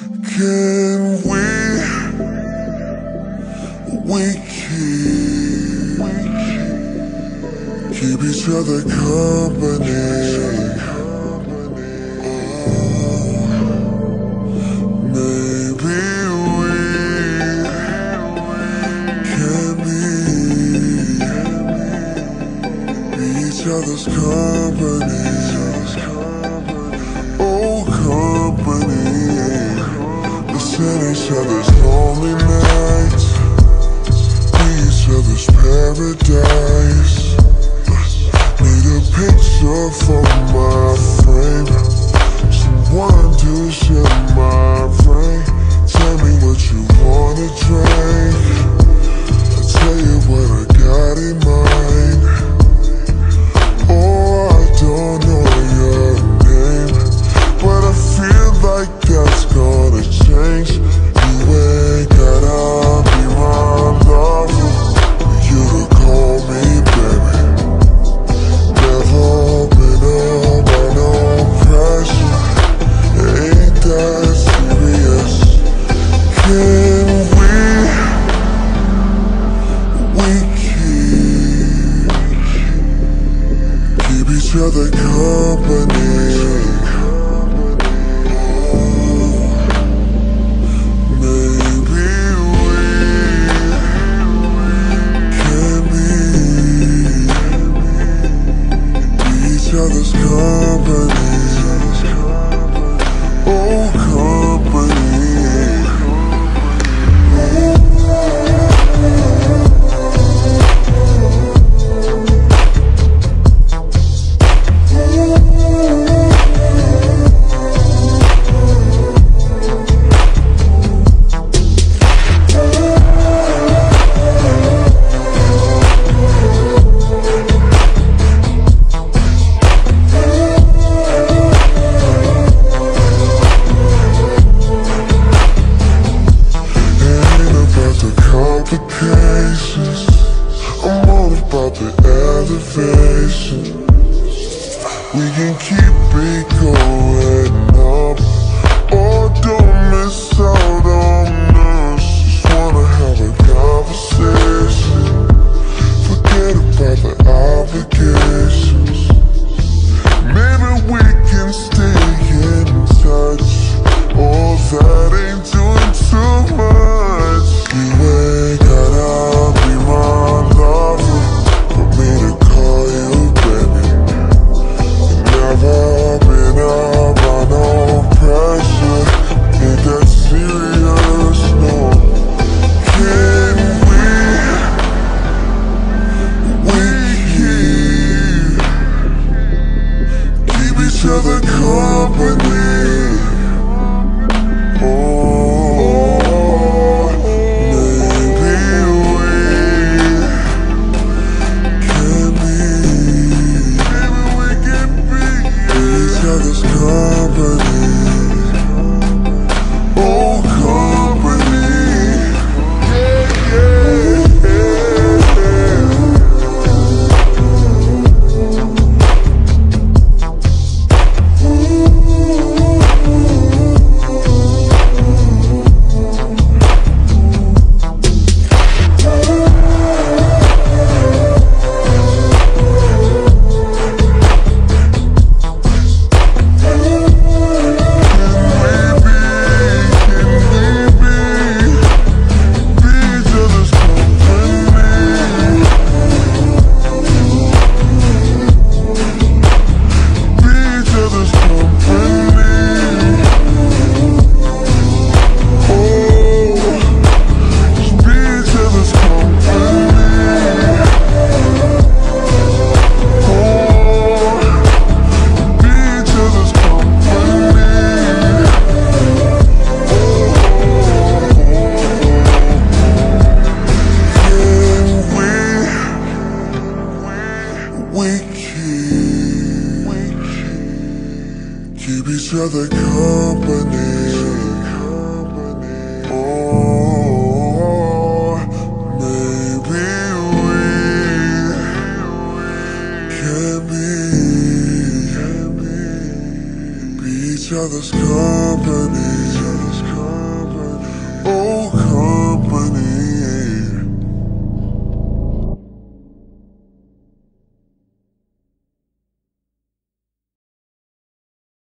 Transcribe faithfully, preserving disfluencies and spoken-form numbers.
Can we, we keep, keep each other company? Maybe we can be, be each other's company. Oh, company. Listen each other's lonely nights, be each other's paradise. Need a picture for my frame, someone to share my brain. Tell me what you wanna drink, I'll tell you what I got in mind. Oh, I don't know your name, but I feel like that's gonna change. You ain't gotta be my lover for you to call me baby. Never been under no pressure, ain't that serious. Can we, we keep, keep each other company? Other's company. Oh, company. I'm all about the elevation. We can keep it going up, or don't miss out on us. Just wanna have a conversation, forget about the obligations. Maybe we can stay in touch, oh that ain't doing too much. You ain't gotta be my lover for me to call you baby. Never been under no pressure, ain't that serious, no. Can we, we keep, keep each other company? keep each other company. Oh, maybe we can be, be each other's company.